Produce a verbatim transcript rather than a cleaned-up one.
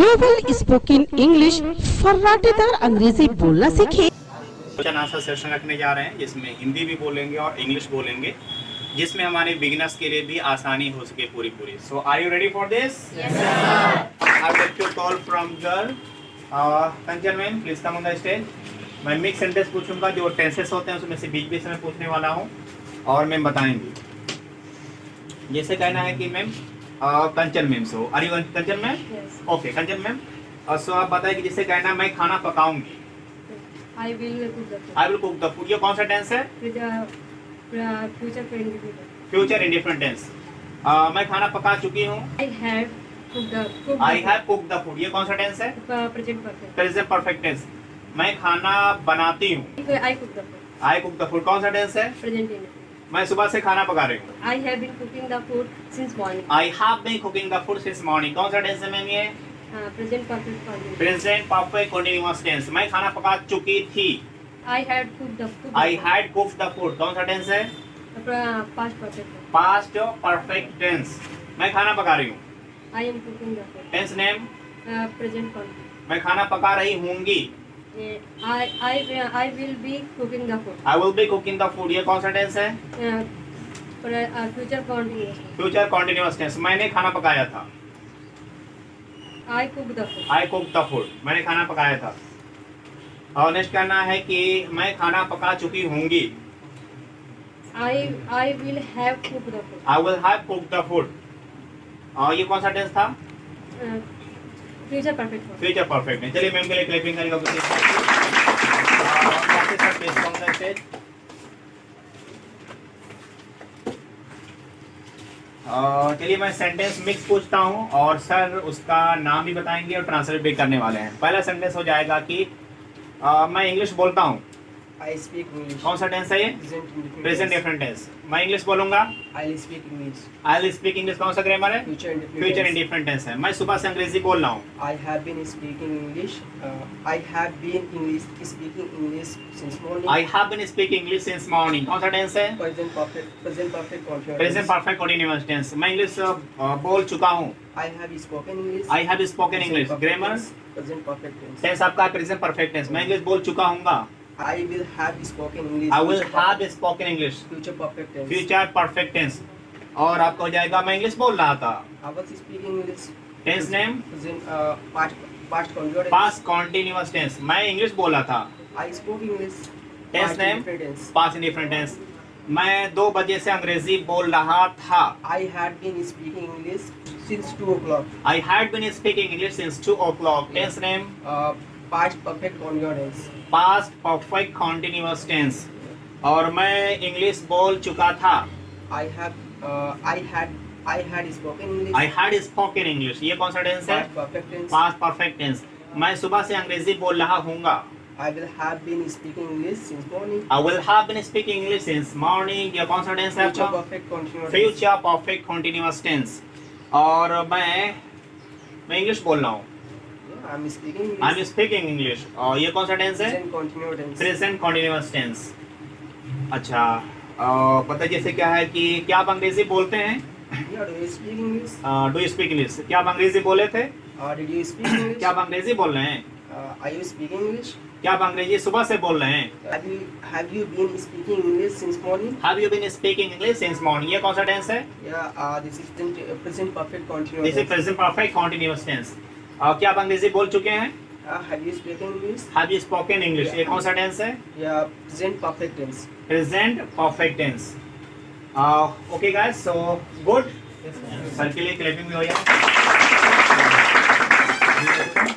Global spoken English फर्राटेदार अंग्रेजी बोलना सीखे। क्वेश्चन आंसर सेशन रखने जा रहे हैं जिसमें हिंदी भी बोलेंगे और इंग्लिश बोलेंगे, जिसमें हमारे बिगिनर्स के लिए भी आसानी हो सके पूरी पूरी। So are you ready for this? Yes sir. I will to call from girl Kanchan ma'am, please come on the stage. मैं मिक्स सेंटेंस पूछूंगा, जो टेंसेस होते हैं उसमें से बीच बीच में पूछने वाला हूँ और मैम बताएंगी। जैसे कहना है कि ma'am Kanchan ma'am, so are you Kanchan ma'am? Okay Kanchan ma'am, so आप बताइए कि जैसे कहना मैं खाना पकाऊंगी। I will cook the food. I will cook the food, ये कौन सा टेंस है? With the uh, future friendly. Future indifferent tense. मैं खाना पका चुकी हूँ। I have cooked the cooked I have cook the food, ये कौन सा टेंस है? the present perfect. Present perfect tense. मैं खाना बनाती हूँ। I cook the food. I cook the food कौन सा टेंस है? Present indefinite. मैं सुबह से खाना पका रही हूँ। I have been cooking the food since morning. I have been cooking the food since morning, कौन सा टेंस है मैम? ये Uh, present perfect continuous. Present perfect continuous tense. मैं खाना पका चुकी थी। I had cooked the food. I had cooked the food कौन सा टेंस है? Uh, past perfect. Past perfect tense. मैं खाना पका रही हूँ। I am cooking the food. Tense name Uh, present continuous. मैं खाना पका रही हूँगी। Uh, I I will- I will be cooking the food. I will be cooking the food, ये कौन सा टेंस है? Uh, pre- uh, future continuous. Future continuous tense. मैंने खाना पकाया था। I cooked the food. I cook the food, मैंने खाना पकाया था। और नेक्स्ट करना है कि मैं खाना पका चुकी होंगी। I I will have cooked the food. I will have cook the food, और ये कौन सा टेंस था? Uh, future perfect form. Future perfect है। चलिए मैम के लिए क्लैपिंग करेगा कुछ। चलिए मैं सेंटेंस मिक्स पूछता हूँ और सर उसका नाम भी बताएंगे और ट्रांसलेट भी करने वाले हैं। पहला सेंटेंस हो जाएगा कि आ, मैं इंग्लिश बोलता हूँ। I speak English. कौन सा टेंस है ये? Present indefinite. Present different tense. मैं इंग्लिश बोलूंगा। I'll speak English. I will speak English कौन सा ग्रामर है? Future indefinite. Future indifferent tense है। मैं सुबह से अंग्रेजी बोल रहा हूँ। I have been speaking English. Uh, I have been English speaking English since morning. I have been speaking English since morning, कौन सा टेंस है? Present perfect. Present perfect continuous. Present perfect continuous tense. मैं English बोल चुका हूँ। I have spoken English. I have spoken English. Grammar Present perfect tense. Tense आपका present perfect tense. मैं English बोल चुका हूँगा। I will have spoken English. I will Future have perfect- spoken English. Future perfect tense. Future perfect tense. और आपका हो जाएगा मैं इंग्लिश बोल रहा था। I was speaking English. Tense name Present uh, past past continuous. Past continuous tense. मैं English बोला था। I spoke English. Tense Past name indefinite tense. Past indifferent tense. मैं दो बजे से अंग्रेजी बोल रहा था। I had been speaking English since two o'clock. I had been speaking English since two o'clock. Tense name Uh, past perfect continuous. Past perfect continuous tense. और मैं इंग्लिश बोल चुका था। I have, uh, I had, I had spoken English. I had spoken English, ये कौन सा tense है? Past perfect tense. Past perfect tense. मैं सुबह से अंग्रेजी बोल रहा हूँगा। I will have been speaking English since morning. I will have been speaking English since morning, ये कौन सा टेंस है Future आपका? perfect continuous. Future perfect continuous tense. और मैं मैं इंग्लिश बोल रहा हूँ। Yeah, I'm speaking English. I am speaking English, और ये कौन सा टेंस है? Present continuous tense. Present continuous tense. अच्छा, आ, पता जैसे क्या है कि क्या आप अंग्रेजी बोलते हैं? Yeah, do you speak English? Do you speak English? क्या आप अंग्रेजी बोले थे? Uh, did you speak English? क्या आप अंग्रेजी बोल रहे हैं? Uh, are you speaking English? क्या आप अंग्रेजी सुबह से बोल रहे हैं? Have you, have you been speaking English since morning? Have you been speaking English since morning, ये कौन सा टेंस है? Yeah, uh, this is present, uh, present perfect continuous. This is present perfect continuous tense. क्या आप अंग्रेजी बोल चुके हैं? Uh, have you spoken English? Have you spoken English, ये कौन सा टेंस है? Yeah, present perfect tense. Present perfect tense. Okay guys, so good. Sir के लिए क्लैपिंग भी हो जाए।